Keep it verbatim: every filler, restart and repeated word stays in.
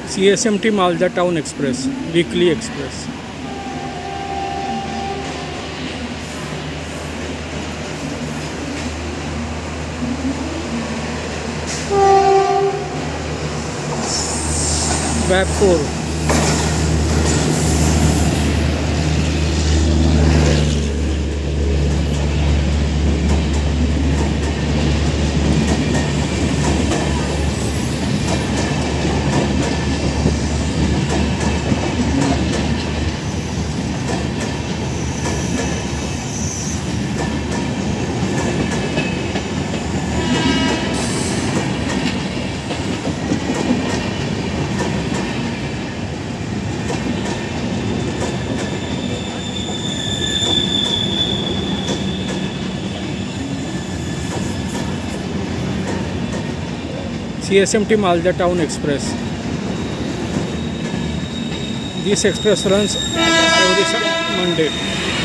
C S M T Malda Town Express, weekly express. Vapor. C S M T Malda Town Express. This express runs every Monday.